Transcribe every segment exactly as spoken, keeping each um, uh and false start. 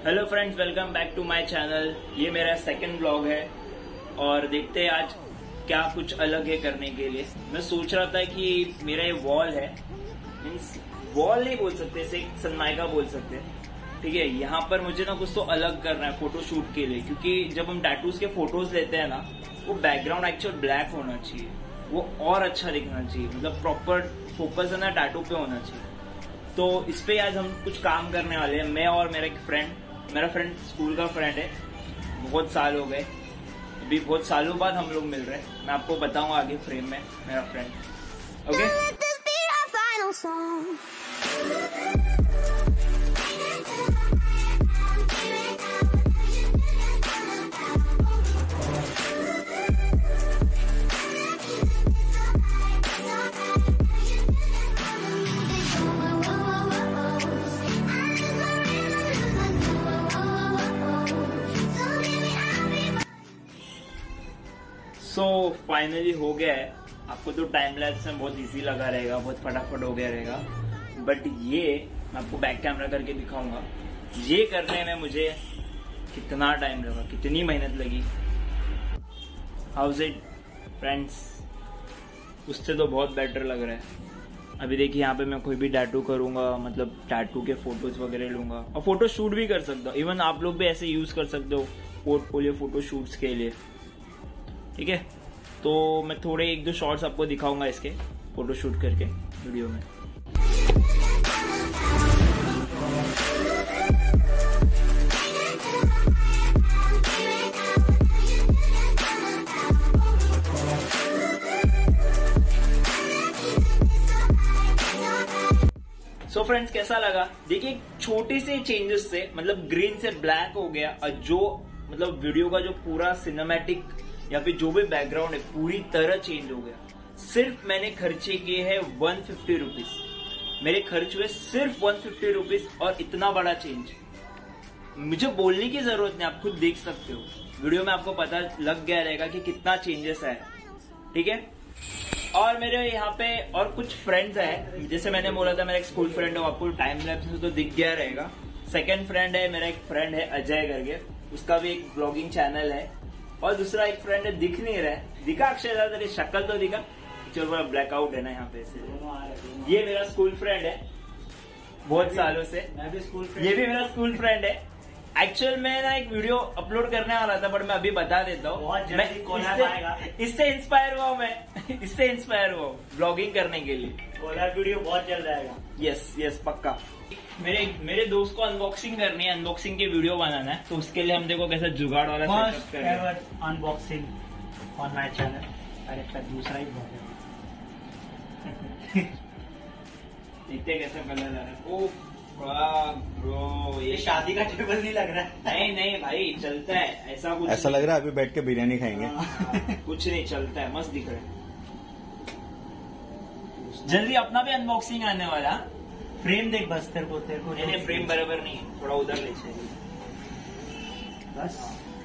Hello friends, welcome back to my channel. ये मेरा second vlog है और देखते हैं आज क्या कुछ अलग है करने के लिए। मैं सोच रहा था कि मेरा ये वॉल है, मीन्स वॉल नहीं बोल सकते, इसे सनमाइका बोल सकते हैं, ठीक है। यहाँ पर मुझे ना कुछ तो अलग करना है फोटोशूट के लिए, क्योंकि जब हम टैटूज के फोटोज लेते हैं ना, वो बैकग्राउंड एक्चुअल ब्लैक होना चाहिए, वो और अच्छा दिखना चाहिए, मतलब प्रॉपर फोकस है ना टैटू पे होना चाहिए। तो इस पे आज हम कुछ काम करने वाले हैं, मैं और मेरा एक फ्रेंड। मेरा फ्रेंड स्कूल का फ्रेंड है, बहुत साल हो गए, अभी बहुत सालों बाद हम लोग मिल रहे हैं। मैं आपको बताऊंगा आगे फ्रेम में मेरा फ्रेंड। ओके सो फाइनली हो गया है। आपको तो टाइम लैप्स में बहुत इजी लगा रहेगा, बहुत फटाफट हो गया रहेगा, बट ये मैं आपको बैक कैमरा करके दिखाऊंगा। ये करने में मुझे कितना टाइम लगा, कितनी मेहनत लगी। How's it friends? उससे तो बहुत बेटर लग रहा है। अभी देखिए यहाँ पे मैं कोई भी टैटू करूंगा, मतलब टैटू के फोटोज वगैरह लूंगा और फोटो शूट भी कर सकता हूँ। इवन आप लोग भी ऐसे यूज कर सकते हो पोर्टफोलियो फोटो शूट्स के लिए, ठीक है। तो मैं थोड़े एक दो शॉट्स आपको दिखाऊंगा इसके फोटो शूट करके वीडियो में। सो so फ्रेंड्स, कैसा लगा? देखिए छोटे से चेंजेस से, मतलब ग्रीन से ब्लैक हो गया और जो मतलब वीडियो का जो पूरा सिनेमैटिक या फिर जो भी बैकग्राउंड है पूरी तरह चेंज हो गया। सिर्फ मैंने खर्चे किए हैं वन फिफ्टी रुपीज, मेरे खर्च हुए सिर्फ वन फिफ्टी रुपीज और इतना बड़ा चेंज। मुझे बोलने की जरूरत नहीं, आप खुद देख सकते हो वीडियो में, आपको पता लग गया रहेगा कि कितना चेंजेस है, ठीक है। और मेरे यहाँ पे और कुछ फ्रेंड्स है, जैसे मैंने बोला था मेरा एक स्कूल फ्रेंड है, आपको टाइम लैप्स में तो दिख गया रहेगा। सेकंड फ्रेंड है मेरा, एक फ्रेंड है अजय करके, उसका भी एक ब्लॉगिंग चैनल है। और दूसरा एक फ्रेंड है, दिख नहीं रहा है, दिखा अक्षय तेरी शक्ल तो दिखा, चलो बड़ा ब्लैकआउट है ना यहाँ पे से। ये मेरा स्कूल फ्रेंड है बहुत सालों से, मैं भी स्कूल फ्रेंड, ये भी मेरा स्कूल फ्रेंड है। एक्चुअल में ना एक वीडियो अपलोड करने वाला था, बट मैं अभी बता देता हूँ, इससे इंस्पायर हुआ, मैं इससे इंस्पायर हुआ ब्लॉगिंग करने के लिए। कोलैब वीडियो बहुत जल्द आएगा। यस यस पक्का। मेरे मेरे दोस्त को अनबॉक्सिंग करनी है, अनबॉक्सिंग की वीडियो बनाना है, तो उसके लिए हम देखो कैसा जुगाड़ वाला सेटअप करेंगे। Unboxing on my channel. अरे दूसरा ही ब्लॉग है। देखते कैसा कलर आ रहा है। ओ ब्रो, ये शादी का टेबल नहीं लग रहा है। नहीं नहीं भाई, चलता है ऐसा कुछ, ऐसा लग रहा है अभी बैठ के बिरयानी खाएंगे। कुछ नहीं, चलता है, मस्त दिख रहा है। जल्दी अपना भी अनबॉक्सिंग आने वाला। फ्रेम देख बस, तेरे को तेरे को नहीं, फ्रेम बराबर नहीं, थोड़ा उधर ले चाहिए बस।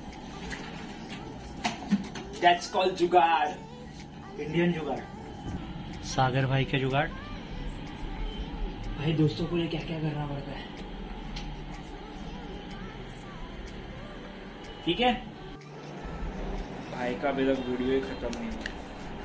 That's called जुगाड़, इंडियन जुगाड़, सागर भाई के जुगाड़। भाई दोस्तों को लिए क्या क्या करना पड़ता है, ठीक है। भाई का अभी तक वीडियो ही खत्म नहीं हुआ,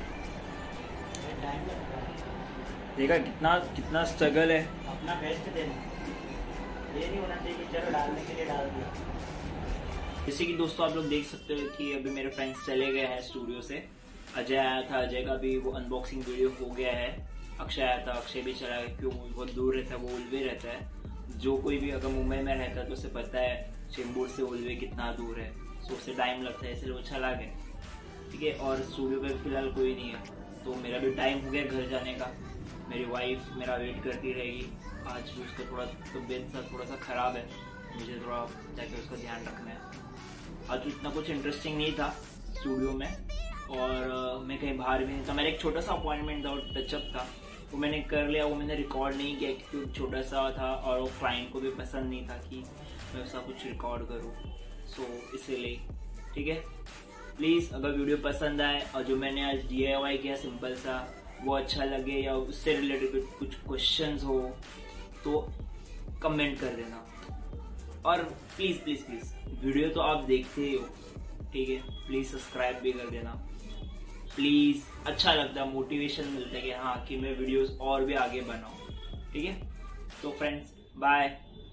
देखा कितना कितना स्ट्रगल है। अपना बेस्ट देना, ये नहीं होना चाहिए कि चलो डालने के लिए डाल दिया। जैसे कि दोस्तों आप लोग देख सकते हो कि अभी मेरे फ्रेंड्स चले गए हैं स्टूडियो से। अजय आया था, अजय का भी वो अनबॉक्सिंग वीडियो हो गया है। अक्षय आया था, अक्षय भी चला गया, क्यों बहुत दूर रहता है, वो उल्वे रहता है। जो कोई भी अगर मुंबई में रहता है तो उसे पता है चेंबूर से उल्वे कितना दूर है, सो उससे टाइम लगता है, इसलिए वो चला गया, ठीक है। और स्टूडियो पे फिलहाल कोई नहीं है, तो मेरा भी टाइम हो गया घर जाने का। मेरी वाइफ मेरा वेट करती रहेगी। आज भी उसका थोड़ा तबीयत सा थोड़ा सा खराब है, मुझे थोड़ा जाके उसका ध्यान रखना है। आज इतना कुछ इंटरेस्टिंग नहीं था स्टूडियो में, और मैं कहीं बाहर भी नहीं था। मेरा एक छोटा सा अपॉइंटमेंट था और टचअप था, वो मैंने कर लिया, वो मैंने रिकॉर्ड नहीं किया क्योंकि छोटा सा था और वो क्लाइंट को भी पसंद नहीं था कि मैं उसका कुछ रिकॉर्ड करूँ, सो इसीलिए, ठीक है। प्लीज अगर वीडियो पसंद आए और जो मैंने आज डी आई वाई किया सिंपल सा वो अच्छा लगे या उससे रिलेटेड कुछ क्वेश्चंस हो तो कमेंट कर देना। और प्लीज प्लीज प्लीज वीडियो तो आप देखते ही हो, ठीक है, प्लीज सब्सक्राइब भी कर देना प्लीज। अच्छा लगता है, मोटिवेशन मिलता है कि हाँ कि मैं वीडियोस और भी आगे बनाऊं, ठीक है। तो फ्रेंड्स बाय।